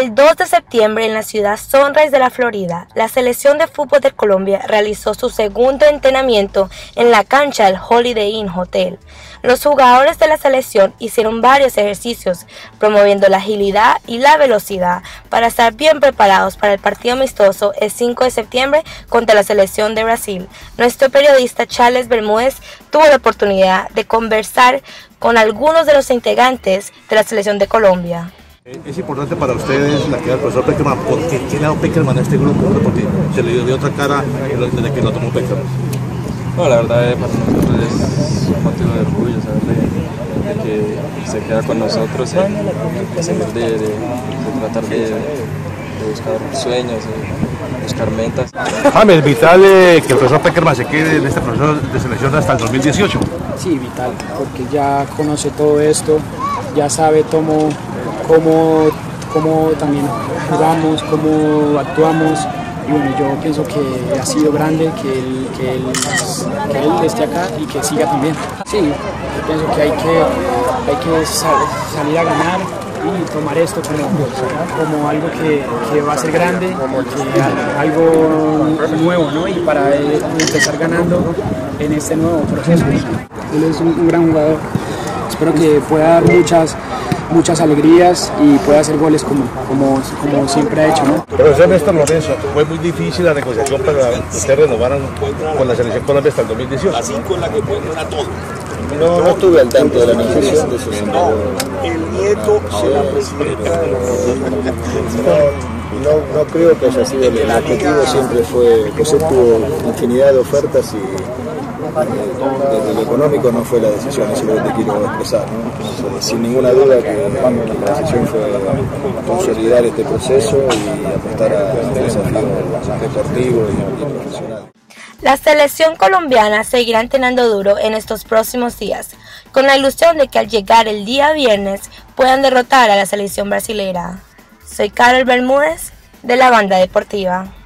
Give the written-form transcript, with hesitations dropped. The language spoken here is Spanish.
El 2 de septiembre en la ciudad Sunrise de la Florida, la selección de fútbol de Colombia realizó su segundo entrenamiento en la cancha del Holiday Inn Hotel. Los jugadores de la selección hicieron varios ejercicios, promoviendo la agilidad y la velocidad para estar bien preparados para el partido amistoso el 5 de septiembre contra la selección de Brasil. Nuestro periodista Charles Bermúdez tuvo la oportunidad de conversar con algunos de los integrantes de la selección de Colombia. Es importante para ustedes la actividad del profesor Peckerman. ¿Por qué tiene a Peckerman en este grupo? Porque se le dio otra cara desde que lo tomó Peckerman. No, la verdad para nosotros es un motivo de orgullo saber de que se queda con nosotros y seguir de tratar de buscar sueños, de buscar metas. James, ¿es vital que el profesor Peckerman se quede en este proceso de selección hasta el 2018? Sí, vital, porque ya conoce todo esto, ya sabe cómo también jugamos, cómo actuamos, y bueno, yo pienso que ha sido grande que él esté acá y que siga también. Sí, yo pienso que hay que salir a ganar y tomar esto como algo que va a ser grande, algo nuevo, ¿no? Y para empezar ganando en este nuevo proceso. Él es un gran jugador, espero que pueda dar muchas alegrías y pueda hacer goles como siempre ha hecho, ¿no? Profesor Néstor Lorenzo, fue muy difícil la negociación para que ustedes renovaran con la selección Colombia hasta el 2018. Así con la que pueden a todos. No estuve al tanto de la negociación de eso. El nieto de la presidenta. No creo que haya sido el objetivo, siempre fue, José tuvo infinidad de ofertas y desde lo económico no fue la decisión, eso es lo que te quiero expresar, ¿no? Sin ninguna duda que la decisión fue consolidar este proceso y apostar a un desafío deportivo y profesional. La selección colombiana seguirá entrenando duro en estos próximos días, con la ilusión de que al llegar el día viernes puedan derrotar a la selección brasilera. Soy Carol Bermúdez de la Banda Deportiva.